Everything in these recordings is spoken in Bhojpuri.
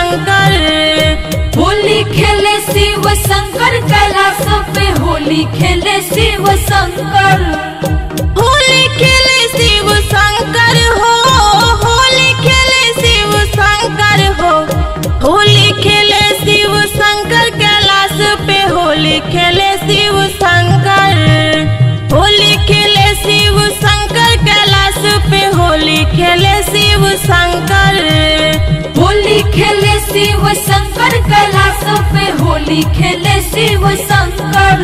शंकर। होली खेले शिव शंकर कैलाश पे होली खेले शिव शंकर। होली खेले शिव शंकर हो, होली खेले शिव शंकर हो, होली खेले शिव शंकर कैलाश पे होली खेले शिव शंकर। होली खेले शिव शंकर कैलाश पे होली खेले शिव शंकर। होली खेले शिव शंकर कैलाश पे होली खेले शिव शंकर।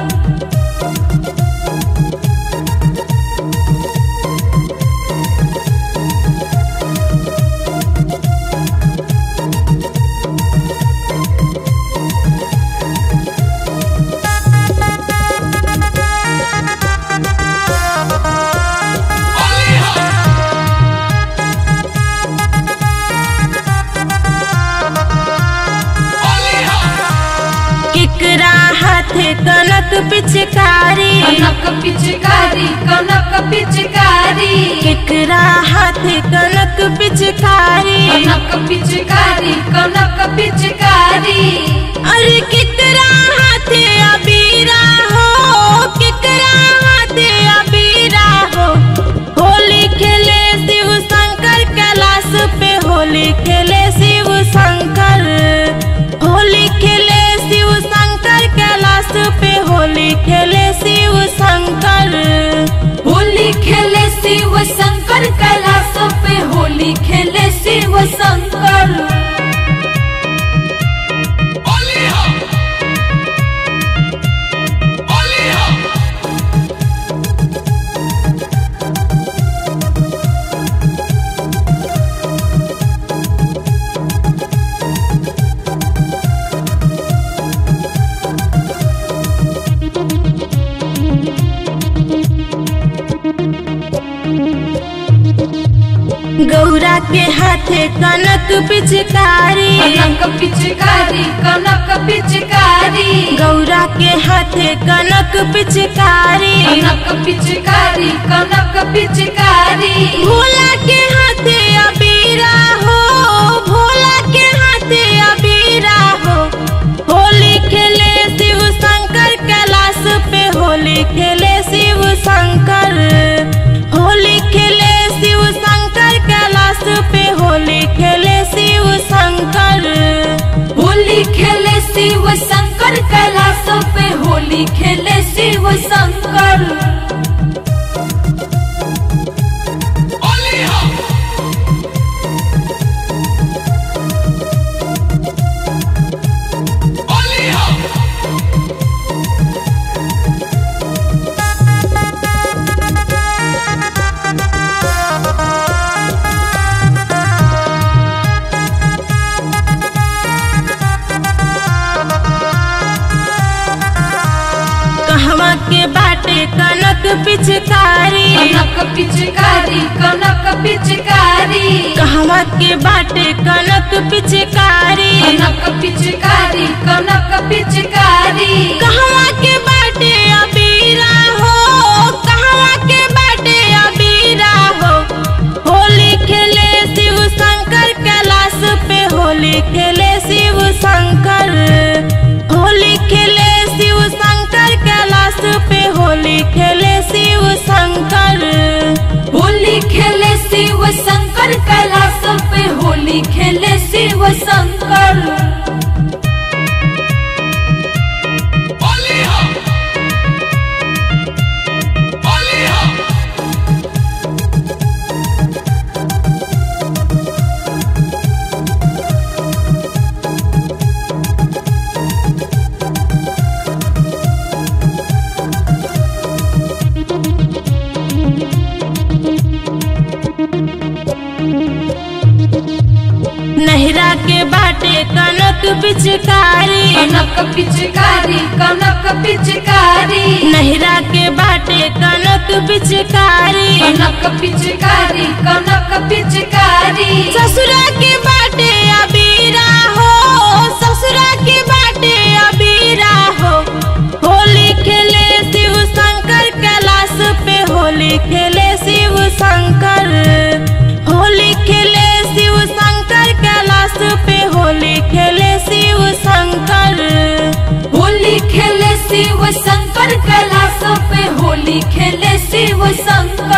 केकरा हाथे कनक पिचकारी, कनक पिचकारी कनक पिचकारी। केकरा हाथे कनक पिचकारी, कनक पिचकारी कनक पिचकारी। अरे केकरा हाथे अबीरा हो, केकरा हाथे अबीरा हो। होली खेले शिव शंकर कैलाश पे होली खेले शिव शंकर। होली खेले शिव शंकर कैलाश पे होली खेले शिव शंकर। होली खेले शिव शंकर कैलाश पे होली खेले शिव शंकर। गौरा के हाथे कनक पिचकारी, कनक पिचकारी कनक पिचकारी। गौरा के हाथे कनक पिचकारी, कनक पिचकारी कनक पिचकारी। भोला के हाथे अबीरा हो, भोला के हाथे अबीरा हो। होली खेले शिव शंकर कैलाश पे होली खेले शिव शंकर। होली खेले शिव शंकर कैलाश पे होली खेले शिव शंकर। होली खेले शिव शंकर कैलाश पे होली खेले शिव शंकर। कहवा के बाटे कनक पिचकारी, कनक पिचकारी कनक पिचकारी। कहवा के बाटे कनक पिचकारी, कनक पिचकारी कनक पिचकारी। कहवा के बाटे अबीरा हो, कहवा के बाटे अबीरा हो। होली खेले शिव शंकर कैलाश पे होली खेले शिव शंकर। होली खेले शिव शंकर कैलाश पे होली खेले शिव शंकर। होली खेले शिव शंकर कैलाश पे होली खेले शिव शंकर। नहिरा के बाटे कनक पिचकारी, कनक पिचकारी कनक पिचकारी। नहिरा के बाटे कनक पिचकारी, कनक पिचकारी कनक पिचकारी। ससुरा के बाटे अबीरा हो, ससुरा के बाटे अबीरा हो। होली खेले शिव शंकर कैलाश पे होली खेले शिव शंकर। होली खेले शिव शंकर कैलाश पे होली होली खेले शिव शंकर।